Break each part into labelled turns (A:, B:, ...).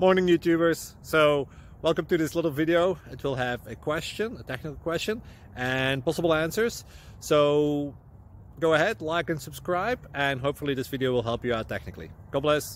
A: Morning YouTubers. So welcome to this little video. It will have a question, a technical question, and possible answers. So go ahead, like and subscribe, and hopefully this video will help you out technically. God bless.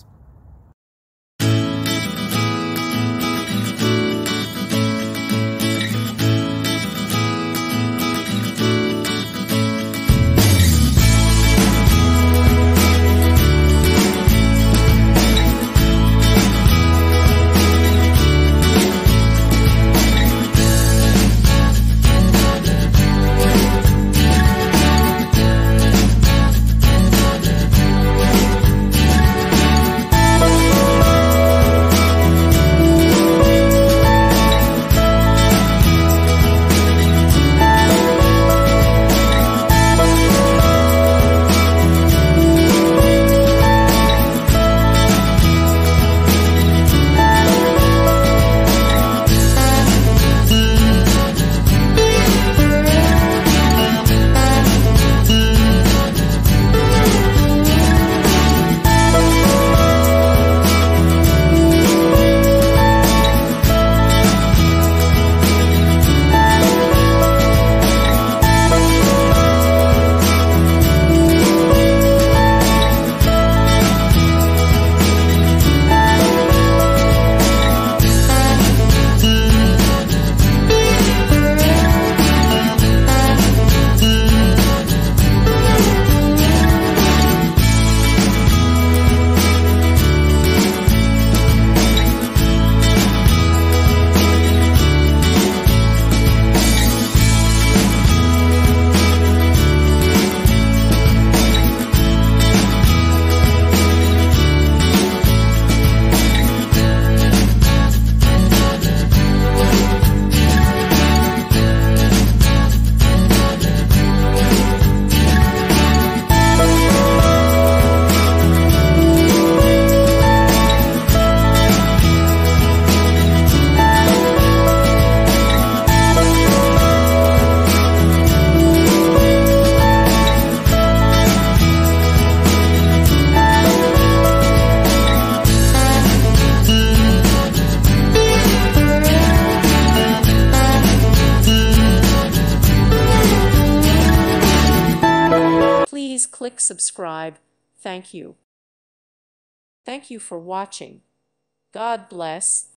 B: Please click subscribe. Thank you. Thank you for watching. God bless.